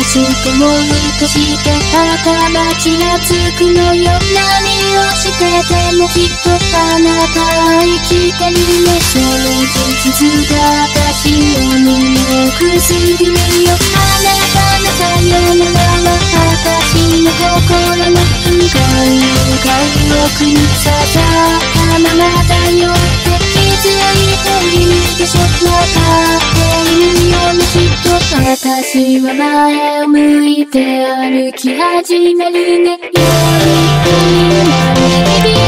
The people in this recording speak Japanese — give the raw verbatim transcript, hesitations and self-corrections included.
してもふとして頭ちらつくのよ。何をしててもきっとあなたは生きてるね。その事実が私の胸をくすぐるよ。あなたのさよならは私の心の深い深い奥に刺さったままだよって気づいているでしょ。わかっているよねきっと。私は前を向いて歩き始めるね。夜になる日々